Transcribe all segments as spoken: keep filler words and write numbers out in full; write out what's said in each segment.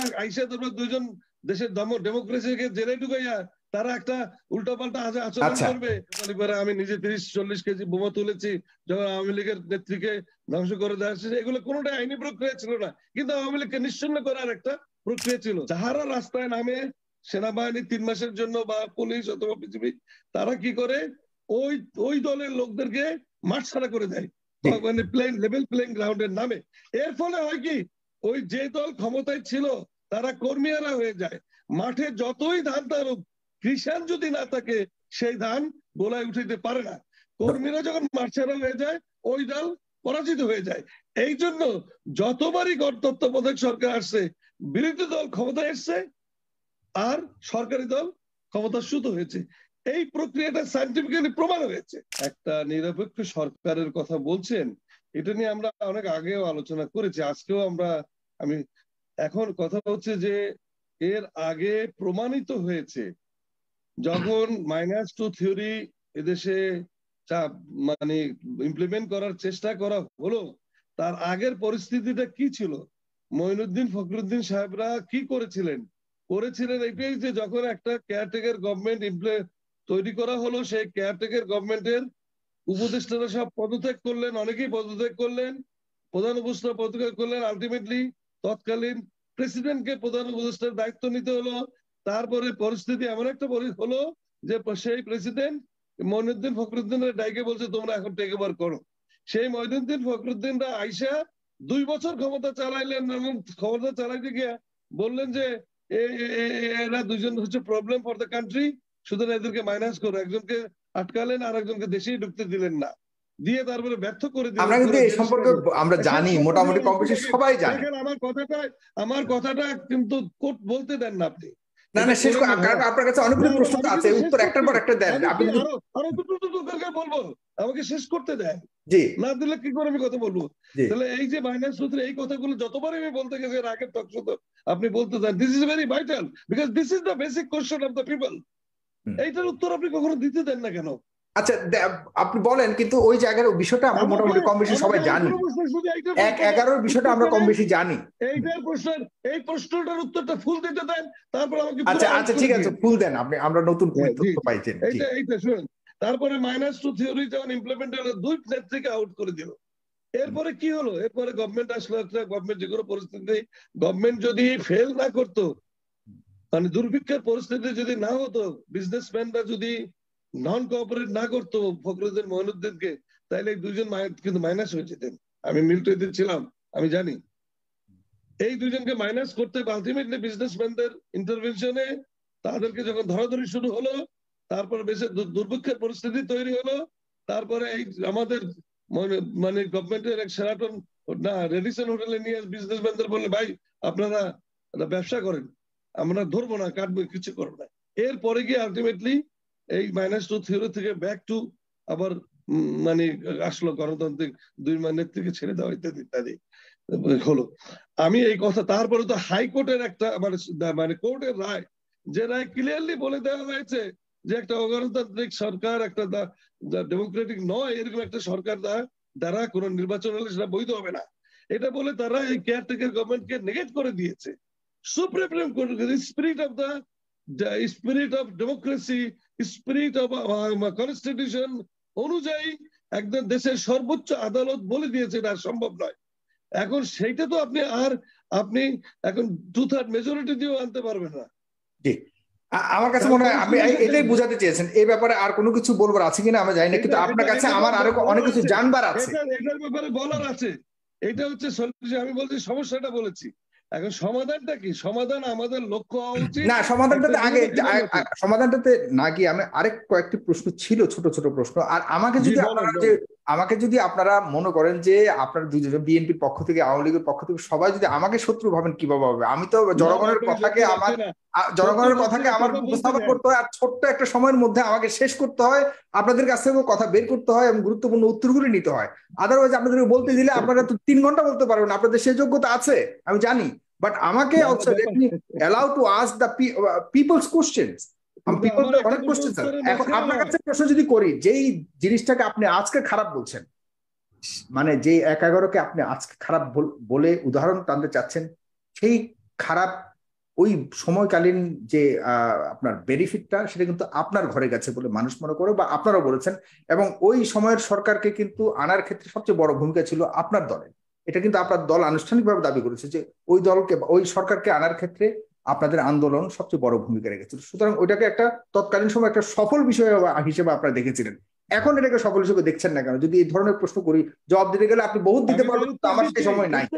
আইসা তোমরা দুইজন দেশের ডেমোক্রেসিকে জেলে ঢুকাইয়া তারা একটা উল্টাপাল্টা আচরণ করবে। আমি নিজে তিরিশ চল্লিশ কেজি বোমা তুলেছি যখন আওয়ামী লীগের নেত্রীকে ধ্বংস করে দেওয়া হচ্ছে, এগুলো কোনোটাই আইনি প্রক্রিয়া ছিল না, কিন্তু আওয়ামী লীগকে নিশ্চিহ্ন করার একটা প্রক্রিয়া ছিল। যাহারা রাস্তায় নামে সেনাবাহিনী তিন মাসের জন্য বা পুলিশ অথবা বিজিবি, তারা কি করে ওই ওই দলের লোকদেরকে মাঠ ছাড়া করে দেয়, মানে প্লেন লেভেল প্লেইং গ্রাউন্ডের নামে। এর ফলে হয় কি, ওই যে দল ক্ষমতায় ছিল তারা কর্মীরা হয়ে যায়। মাঠে যতই ধান তারুক, কৃষাণ যদি না থাকে সেই ধান গোলায় উঠাইতে পারে না। কর্মীরা যখন মাঠ ছাড়া হয়ে যায় ওই দল পরাজিত হয়ে যায়। এই জন্য যতবারই তত্ত্বাবধায়ক সরকার আসছে, বিরোধী দল ক্ষমতায় এসছে আর সরকারি দল ক্ষমতাচ্যুত হয়েছে। এই প্রক্রিয়াটা সায়েন্টিফিক্যালি প্রমাণ হয়েছে। একটা নিরপেক্ষ সরকারের কথা বলছেন, এটা নিয়ে আমরা অনেক আগেও আলোচনা করেছি, আজকেও আমরা আমি এখন কথা হচ্ছে যে এর আগে প্রমাণিত হয়েছে যখন মাইনাস টু থিওরি এদেশে মানে ইমপ্লিমেন্ট করার চেষ্টা করা হলো, তার আগের পরিস্থিতিটা কি ছিল, মঈনুদ্দিন ফখরুদ্দিন সাহেবরা কি করেছিলেন করেছিলেন এটাই যে যখন একটা কেয়ারটেকার গভর্নমেন্ট তৈরি করা হলো, সেই কেয়ারটেকার গভর্নমেন্টের উপদেষ্টারা সব পদত্যাগ করলেন, অনেকেই পদত্যাগ করলেন, প্রধান উপদেষ্টা পদত্যাগ করলেন। আলটিমেটলি তৎকালীন প্রেসিডেন্টকে প্রধান উপদেষ্টার দায়িত্ব নিতে হলো। তারপরে পরিস্থিতি এমন একটা হলো যে সেই প্রেসিডেন্ট মঈনুদ্দিন ফখরুদ্দিনের ডাইকে বলছে তোমরা এখন টেক ওভার করো। সেই মঈনুদ্দিন ফখরুদ্দিনরা আইসা দুই বছর ক্ষমতা চালাইলেন এবং ক্ষমতা চালাইতে গিয়ে বললেন যে এরা দুজন হচ্ছে প্রবলেম ফর দ্য কান্ট্রি, সুতরাং এদেরকে মাইনাস করো। একজনকে আটকালেন আর একজনকে দেশেই ঢুকতে দিলেন না, দিয়ে তারপরে ব্যর্থ করে দিলেন। আমরা কিন্তু এই সম্পর্কে আমরা জানি, মোটামুটি কম বেশি সবাই জানে। আমার কথাটা আমার কথাটা কিন্তু বলতে দেন না আপনি। না না শেষ, কারণ আপনার কাছে অনেকগুলো প্রশ্ন আছে, উত্তর একটার পর একটা দেন। আপনি আরো আরো দুটো দুটো দরকার বলবো, আমাকে শেষ করতে দেন। জি, না দিলে কি করে আমি কথা বলবো? তাহলে এই যে মাইনাস সূত্রে এই কথাগুলো যতবারই আমি বলতে গেছি এর আগের টক শো আপনি বলতে চান, this is very vital because this is the basic question of the people. এইটার উত্তর আপনি কখনো দিতে দেন না কেন? আচ্ছা আপনি বলেন, কিন্তু ওই জায়গার বিষয়টা আমরা মোটামুটি কম বেশি সবাই জানি, এক এগারোর বিষয়টা আমরা কম বেশি জানি। এইটার প্রশ্নের এই প্রশ্নটার উত্তরটা ফুল দিতে দেন, তারপর আমাকে আচ্ছা আচ্ছা ঠিক আছে ফুল দেন আপনি, আমরা নতুন তথ্য পাইছেন। এইটা এইটা শুনুন, তারপরে মাইনাস টু থিওরি যখন ইমপ্লিমেন্ট হলো দুই নেত্রীকে আউট করে দিল। এরপরে কি হলো? এরপরে গভর্নমেন্ট আসলো, একটা গভর্নমেন্ট যে কোনো পরিস্থিতি গভর্নমেন্ট যদি ফেল না করতো, মানে দুর্ভিক্ষের পরিস্থিতি যদি না হতো, বিজনেসম্যানরা যদি নন কোঅপারেট না করতো ফখরুদ্দিন মঈনুদ্দিনকে, তাহলে এই দুজন কিন্তু মাইনাস হয়ে যেতেন। আমি মিলিটারিতে ছিলাম, আমি জানি। এই দুজনকে মাইনাস করতে আলটিমেটলি বিজনেসম্যানদের ইন্টারভেনশনে তাদেরকে যখন ধরাধরি শুরু হলো, তারপরে বেশি দুর্ভিক্ষের পরিস্থিতি তৈরি হলো, তারপরে এই আমাদের মানে গভর্নমেন্টের এক সেরাটন না রেডিসন হোটেলে নিয়ে বিজনেসম্যানদের বললে ভাই আপনারা ব্যবসা করেন, আমরা ধরবো না, কাটবো, কিছু করবো না। এরপরে গিয়ে আলটিমেটলি এই মাইনাস টু থিওরি থেকে ব্যাক টু আবার মানে আসলো গণতান্ত্রিক দুই নেত্রীকে ছেড়ে দেওয়া ইত্যাদি ইত্যাদি হলো। আমি এই কথা, তারপরে তো হাইকোর্টের একটা মানে মানে কোর্টের রায়, যে রায় ক্লিয়ারলি বলে দেওয়া হয়েছে যে একটা অগণতান্ত্রিক সরকার, একটা ডেমোক্রেটিক নয় এরকম একটা সরকার দ্বারা কোন নির্বাচন হলে সেটা বৈধ হবে না, এটা বলে তারা এই কেয়ারটেকার গভর্নমেন্টকে নেগেট করে দিয়েছে। Supreme court spirit of the spirit of democracy, spirit of constitution অনুযায়ী একদম দেশের সর্বোচ্চ আদালত বলে দিয়েছে এটা সম্ভব নয়। এখন সেইটা তো আপনি আর আপনি এখন টু থার্ড মেজরিটি দিয়েও আনতে পারবেন না। জি, আমার কাছে মনে হয় আপনি এটাই বোঝাতে চেয়েছেন। এই ব্যাপারে আর কোনো কিছু বলবার আছে কিনা আমি জানি না, কিন্তু আপনার কাছে আমার আরো অনেক কিছু জানবার আছে, এটার ব্যাপারে বলার আছে। এটা হচ্ছে আমি বলছি সমস্যাটা বলেছি, এখন সমাধানটা কি? সমাধান আমাদের লক্ষ্য হওয়া উচিত না, সমাধানটাতে আগে সমাধানটাতে না গিয়ে আমি আরেক কয়েকটি প্রশ্ন ছিল, ছোট ছোট প্রশ্ন। আর আমাকে যদি আপনারা যে আমাকে যদি আপনারা মনে করেন যে আপনারা দুজন বিএনপির পক্ষ থেকে আওয়ামী লীগের পক্ষ থেকে সবাই যদি আমাকে শত্রু ভাবেন কিভাবে হবে? আমি তো জনগণের কথাকে আমার জনগণের কথাকে আমার উপস্থাপন করতে হয়, আর ছোট্ট একটা সময়ের মধ্যে আমাকে শেষ করতে হয়, আপনাদের কাছ থেকে কথা বের করতে হয় এবং গুরুত্বপূর্ণ উত্তরগুলি নিতে হয়। আদারওয়াইজ আপনাদেরকে বলতে দিলে আপনারা তো তিন ঘন্টা বলতে পারবেন, আপনাদের সেই যোগ্যতা আছে আমি জানি, বাট আমাকে also let me allow to ask the people's questions. অনেক কোশ্চেন স্যার। এখন আপনার কাছে প্রশ্ন যদি করি, যেই জিনিসটাকে আপনি আজকে খারাপ বলছেন, মানে যেই এক এগারোকে আপনি আজকে খারাপ বলে উদাহরণ টানতে চাচ্ছেন, সেই খারাপ ওই সময়কালীন যে আপনার বেনিফিটটা সেটা কিন্তু আপনার ঘরে গেছে বলে মানুষ মনে করে, বা আপনারাও বলেছেন। এবং ওই সময়ের সরকারকে কিন্তু আনার ক্ষেত্রে সবচেয়ে বড় ভূমিকা ছিল আপনার দলের। এটা কিন্তু আপনার দল আনুষ্ঠানিকভাবে দাবি করেছে যে ওই দলকে, ওই সরকারকে আনার ক্ষেত্রে আপনাদের আন্দোলন সবচেয়ে বড় ভূমিকা রেখেছিল। সুতরাং ওইটাকে একটা তৎকালীন সময় একটা সফল বিষয় হিসেবে আপনারা দেখেছিলেন। এখন এটাকে সফল হিসেবে দেখছেন না কেন? যদি এই ধরনের প্রশ্ন করি, জবাব দিতে গেলে আপনি বহুত দিতে পারবেন, আমার সেই সময় নাই।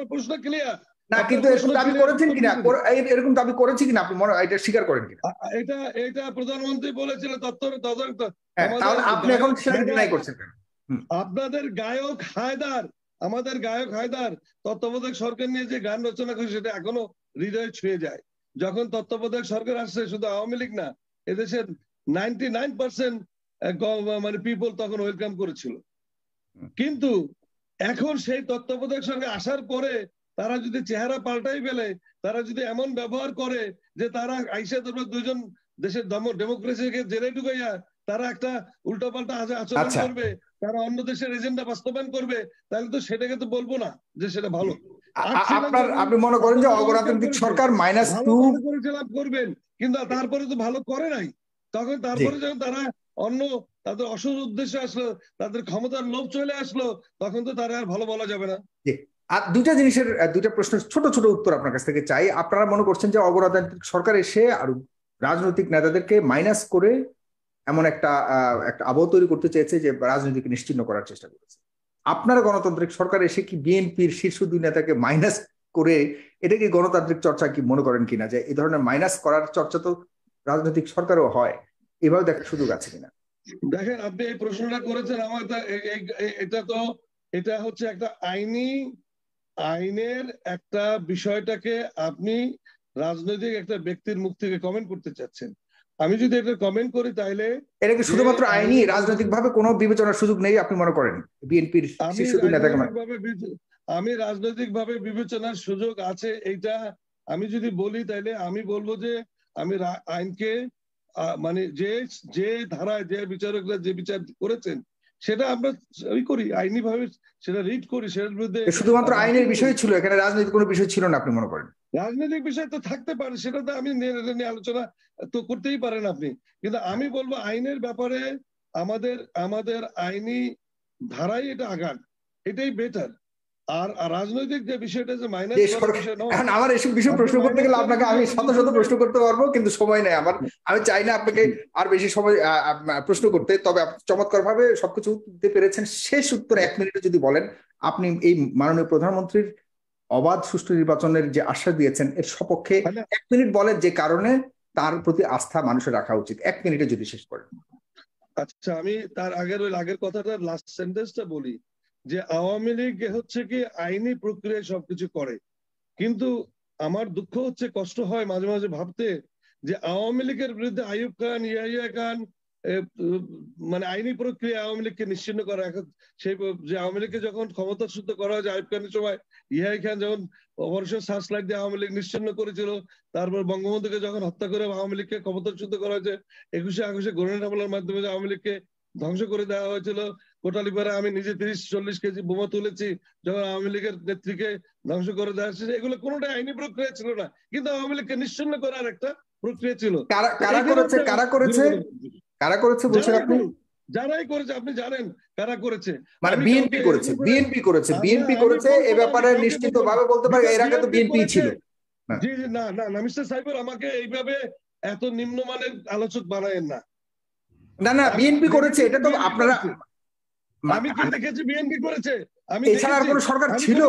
না, কিন্তু এরকম দাবি করেছেন কিনা, এরকম দাবি করেছি কিনা আপনি মনে এটা স্বীকার করেন কিনা? এটা এটা প্রধানমন্ত্রী বলেছিলেন তত্ত্ব। তাহলে আপনি এখন সেটা ডিনাই করছেন কেন? আপনাদের গায়ক হায়দার, আমাদের গায়ক হায়দার তত্ত্বাবধায়ক সরকার নিয়ে যে গান রচনা করেছে সেটা এখনো হৃদয়ে ছুঁয়ে যায়। যখন তত্ত্বাবধায়ক সরকার আসছে, শুধু আওয়ামী লীগ না, এদেশের নাইনটি নাইন পার্সেন্ট মানে পিপল তখন ওয়েলকাম করেছিল। কিন্তু এখন সেই তত্ত্বাবধায়ক সরকার আসার পরে তারা যদি চেহারা পাল্টাই ফেলে, তারা যদি এমন ব্যবহার করে যে তারা আইসা তোমরা দুজন দেশের ডেমোক্রেসিকে জেলে ঢুকাইয়া তারা একটা উল্টাপাল্টা আচরণ করবে, তারা অন্য দেশের এজেন্ডা বাস্তবায়ন করবে, তাহলে তো সেটাকে তো বলবো না যে সেটা ভালো। আপনার আপনি মনে করেন যে অগণতান্ত্রিক সরকার মাইনাস টু করেছিলাম করবেন, কিন্তু তারপরে তো ভালো করে নাই। তখন তারপরে যখন তারা অন্য তাদের অসৎ উদ্দেশ্যে আসলো, তাদের ক্ষমতার লোভ চলে আসলো, তখন তো তারা আর ভালো বলা যাবে না। আর দুইটা জিনিসের দুইটা প্রশ্নের ছোট ছোট উত্তর আপনার কাছ থেকে চাই। আপনারা মনে করছেন যে অগণতান্ত্রিক সরকার এসে আর রাজনৈতিক নেতাদেরকে মাইনাস করে এমন একটা একটা আবহ তৈরি করতে চেয়েছে যে রাজনীতিকে নিশ্চিহ্ন করার চেষ্টা করেছে। আপনার গণতান্ত্রিক সরকার এসে কি বিএনপির শীর্ষ দুই নেতাকে মাইনাস করে এটা কি গণতান্ত্রিক চর্চা কি মনে করেন কিনা, যে এই ধরনের মাইনাস করার চর্চা তো রাজনৈতিক সরকারও হয়, এভাবে দেখার সুযোগ আছে কিনা? দেখেন, আপনি এই প্রশ্নটা করেছেন আমার, এটা তো এটা হচ্ছে একটা আইনি আইনের একটা বিষয়টাকে আপনি রাজনৈতিক একটা ব্যক্তির মুখ থেকে কমেন্ট করতে চাচ্ছেন। আমি যদি এটা কমেন্ট করি তাহলে এটা কি শুধুমাত্র আইনি, রাজনৈতিক ভাবে কোনো বিবেচনার সুযোগ নেই আপনি মনে করেন বিএনপির শীর্ষ দুই নেতাকে? আমি রাজনৈতিক ভাবে বিবেচনার সুযোগ আছে এইটা আমি যদি বলি, তাহলে আমি বলবো যে আমি আইনকে মানে যে যে ধারায় যে বিচারকরা যে বিচার করেছেন সেটা আমরা ওই করি, আইনি ভাবে সেটা রিড করি, সেটার বিরুদ্ধে। শুধুমাত্র আইনের বিষয় ছিল, এখানে রাজনৈতিক কোনো বিষয় ছিল না আপনি মনে করেন? রাজনৈতিক বিষয় তো থাকতে পারে, সেটা তো আমি নিয়ে আলোচনা তো করতেই পারেন আপনি, কিন্তু আমি বলবো আইনের ব্যাপারে আমাদের আমাদের আইনি ধারাই এটা আগান, এটাই বেটার। আর রাজনৈতিক যে বিষয়টা যে মাইনাস করার বিষয় নয়। আমার এসব বিষয় প্রশ্ন করতে গেলে আপনাকে আমি শত শত প্রশ্ন করতে পারবো, কিন্তু সময় নেই আমার। আমি চাই না আপনাকে আর বেশি সময় প্রশ্ন করতে, তবে চমৎকার ভাবে সবকিছু দিতে পেরেছেন। শেষ উত্তর এক মিনিটে যদি বলেন, আপনি এই মাননীয় প্রধানমন্ত্রীর অবাধ সুষ্ঠু নির্বাচনের যে আশ্বাস দিয়েছেন এর সপক্ষে এক মিনিট বলেন, যে কারণে তার প্রতি আস্থা মানুষের রাখা উচিত, এক মিনিটে যদি শেষ করেন। আচ্ছা, আমি তার আগের ওই আগের কথাটা লাস্ট সেন্টেন্সটা বলি, যে আওয়ামী লীগ হচ্ছে কি আইনি প্রক্রিয়ায় সবকিছু করে, কিন্তু আমার দুঃখ হচ্ছে, কষ্ট হয় মাঝে মাঝে ভাবতে যে আওয়ামী লীগের বিরুদ্ধে আইয়ুব খান, ইয়াহিয়া খান মানে আইনি প্রক্রিয়া আওয়ামী লীগকে নিশ্চিহ্ন করা। এখন সেই যে আওয়ামী লীগকে যখন ক্ষমতাচ্যুত করা হয়েছে আইয়ুব খানের সময়, ইয়াহিয়া খান যখন অপারেশন সার্চলাইট দিয়ে আওয়ামী লীগ নিশ্চিহ্ন করেছিল, তারপর বঙ্গবন্ধুকে যখন হত্যা করে আওয়ামী লীগকে ক্ষমতাচ্যুত করা হয়েছে, একুশে আগস্টে গ্রেনেড হামলার মাধ্যমে আওয়ামী লীগকে ধ্বংস করে দেওয়া হয়েছিল। কোটালীপাড়া আমি নিজে তিরিশ চল্লিশ কেজি বোমা তুলেছি যখন আওয়ামী লীগের নেত্রীকে ধ্বংস করে দেওয়া হয়েছে। এগুলো কোনোটাই আইনি প্রক্রিয়া ছিল না, কিন্তু আওয়ামী লীগকে নিশ্চিহ্ন করার একটা প্রক্রিয়া ছিল। কারা করেছে কারা করেছে কারা করেছে বলছেন আপনি? যারাই করেছে আপনি জানেন কারা করেছে, মানে বিএনপি করেছে বিএনপি করেছে বিএনপি করেছে এ ব্যাপারে নিশ্চিতভাবে বলতে পারি, এর আগে তো বিএনপি ছিল। জি জি না না না মিস্টার সাইফুর, আমাকে এইভাবে এত নিম্নমানের আলোচক বানায়েন না। না না বিএনপি করেছে, এটা তো আপনারা, আমি কি দেখেছি বিএনপি করেছে? আমি এছাড়া আর কোন সরকার ছিল?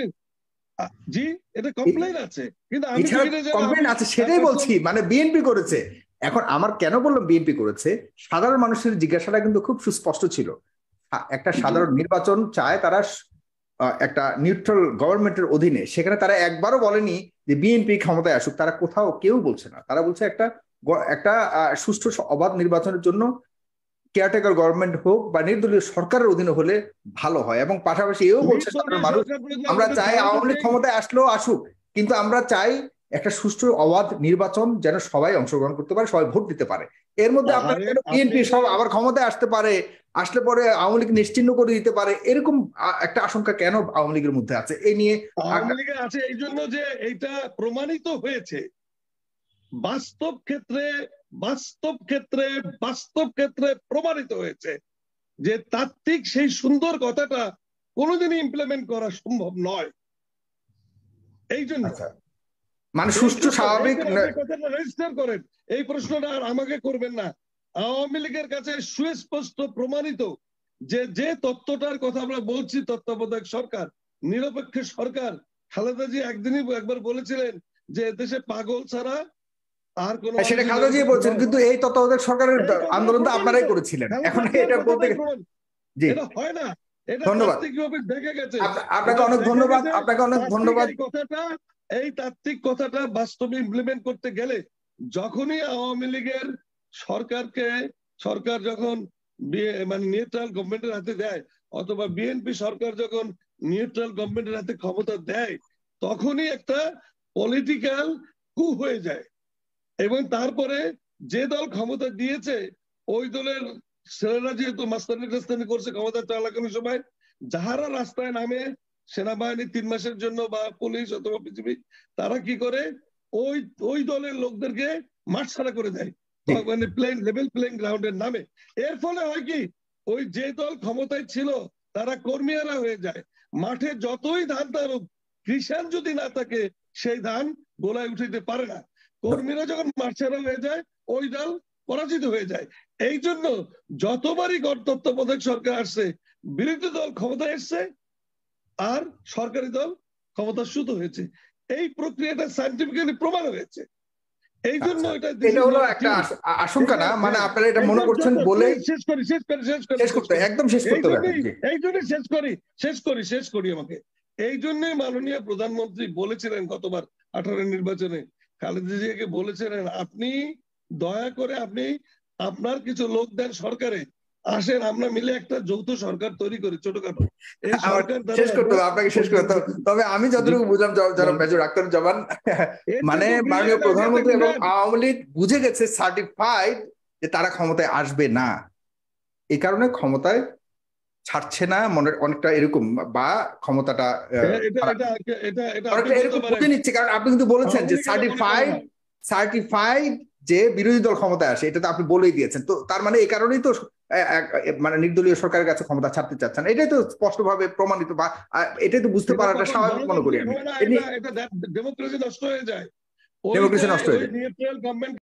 জি, এটা কমপ্লেইন আছে, কিন্তু আমি কমপ্লেইন আছে সেটাই বলছি, মানে বিএনপি করেছে। এখন আমার কেন বললাম বিএনপি করেছে, সাধারণ মানুষের জিজ্ঞাসাটা কিন্তু খুব সুস্পষ্ট ছিল। একটা সাধারণ নির্বাচন চায় তারা একটা নিউট্রাল গভর্নমেন্টের অধীনে, সেখানে তারা একবারও বলেনি যে বিএনপি ক্ষমতায় আসুক, তারা কোথাও কেউ বলছে না। তারা বলছে একটা একটা সুষ্ঠু অবাধ নির্বাচনের জন্য কেয়ারটেকার গভর্নমেন্ট হোক বা নির্দলীয় সরকারের অধীনে হলে ভালো হয়, এবং পাশাপাশি এও বলছে সাধারণ মানুষ আমরা চাই আওয়ামী লীগ ক্ষমতায় আসলেও আসুক, কিন্তু আমরা চাই একটা সুষ্ঠু অবাধ নির্বাচন যেন সবাই অংশগ্রহণ করতে পারে, সবাই ভোট দিতে পারে। এর মধ্যে আপনার বিএনপি সব আবার ক্ষমতায় আসতে পারে, আসলে পরে আওয়ামী লীগ নিশ্চিহ্ন করে দিতে পারে, এরকম একটা আশঙ্কা কেন আওয়ামী লীগের মধ্যে আছে? এই নিয়ে আওয়ামী লীগের আছে এই জন্য যে এইটা প্রমাণিত হয়েছে বাস্তব ক্ষেত্রে বাস্তব ক্ষেত্রে বাস্তব ক্ষেত্রে প্রমাণিত হয়েছে যে তাত্ত্বিক সেই সুন্দর কথাটা কোনোদিনই ইমপ্লিমেন্ট করা সম্ভব নয়। এই জন্য মানে সুষ্ঠু স্বাভাবিক কথাটা রেজিস্টার করেন, এই প্রশ্নটা আর আমাকে করবেন না। আওয়ামী লীগের কাছে সুস্পষ্ট প্রমাণিত যে যে তত্ত্বটার কথা আমরা বলছি, তত্ত্বাবধায়ক সরকার, নিরপেক্ষ সরকার, খালেদা জি একদিনই একবার বলেছিলেন যে দেশে পাগল ছাড়া আর কোন, সেটা খালেদা জি বলছেন, কিন্তু এই তত্ত্বাবধায়ক সরকারের আন্দোলন তো আপনারাই করেছিলেন। এখন এটা বলতে জি এটা হয় না, এটা ধন্যবাদ, তাত্ত্বিকভাবে দেখে গেছে। আপনাকে অনেক ধন্যবাদ, আপনাকে অনেক ধন্যবাদ। কথাটা এই তাত্ত্বিক কথাটা বাস্তবে ইমপ্লিমেন্ট করতে গেলে যখনই আওয়ামী লীগের সরকারকে সরকার যখন মানে নিউট্রাল গভর্নমেন্টের হাতে দেয়, অথবা বিএনপি সরকার যখন নিউট্রাল গভর্নমেন্টের হাতে ক্ষমতা দেয়, তখনই একটা পলিটিক্যাল কু হয়ে যায়। এবং তারপরে যে দল ক্ষমতা দিয়েছে ওই দলের ছেলেরা যেহেতু মাস্তানি টাস্তানি করছে ক্ষমতা চালানোর সময়, যাহারা রাস্তায় নামে সেনাবাহিনী তিন মাসের জন্য বা পুলিশ অথবা বিজিবি, তারা কি করে ওই ওই দলের লোকদেরকে মাঠ ছাড়া করে দেয়, মানে প্লেন লেভেল প্লেইং গ্রাউন্ডের নামে। এর ফলে হয় কি, ওই যে দল ক্ষমতায় ছিল তারা কর্মীরা হয়ে যায়। মাঠে যতই ধান তারুক, কৃষাণ যদি না থাকে সেই ধান গোলায় উঠাইতে পারে না। কর্মীরা যখন মাঠ ছাড়া হয়ে যায় ওই দল পরাজিত হয়ে যায়। এই জন্য যতবারই তত্ত্বাবধায়ক সরকার আসছে, বিরোধী দল ক্ষমতায় এসছে আর সরকারি দল ক্ষমতাচ্যুত হয়েছে। এই প্রক্রিয়াটা সায়েন্টিফিক্যালি প্রমাণ হয়েছে। এই জন্য এটা এটা হলো একটা আশঙ্কা না, মানে আপনারা এটা মনে করছেন বলে শেষ করি শেষ করি শেষ করি শেষ করতে একদম শেষ করতে হবে। এই জন্যই শেষ করি শেষ করি শেষ করি আমাকে এই জন্যই মাননীয় প্রধানমন্ত্রী বলেছিলেন গতবার আঠারো নির্বাচনে, খালেদা জিয়াকে বলেছিলেন, আপনি দয়া করে আপনি আপনার কিছু লোক দেন সরকারে, আসেন আমরা মিলে একটা যৌথ সরকার তৈরি করি ছোটখাটো। শেষ করতে হবে আপনাকে, শেষ করতে হবে। তবে আমি যতটুকু বুঝলাম যারা মেজর আখতারুজ্জামান, মানে মাননীয় প্রধানমন্ত্রী এবং আওয়ামী লীগ বুঝে গেছে সার্টিফাইড যে তারা ক্ষমতায় আসবে না, এই কারণে ক্ষমতায় ছাড়ছে না, মনে অনেকটা এরকম, বা ক্ষমতাটা বুঝে নিচ্ছে। কারণ আপনি কিন্তু বলেছেন যে সার্টিফাইড সার্টিফাইড যে বিরোধী দল ক্ষমতায় আসে, এটা তো আপনি বলেই দিয়েছেন। তো তার মানে এই কারণেই তো মানে নির্দলীয় সরকারের কাছে ক্ষমতা ছাড়তে চাচ্ছেন, এটাই তো স্পষ্টভাবে প্রমাণিত, বা এটাই তো বুঝতে পারাটা স্বাভাবিক মনে করি আমি। ডেমোক্রেসি নষ্ট হয়ে যায়, ডেমোক্রেসি নষ্ট হয়ে যায়।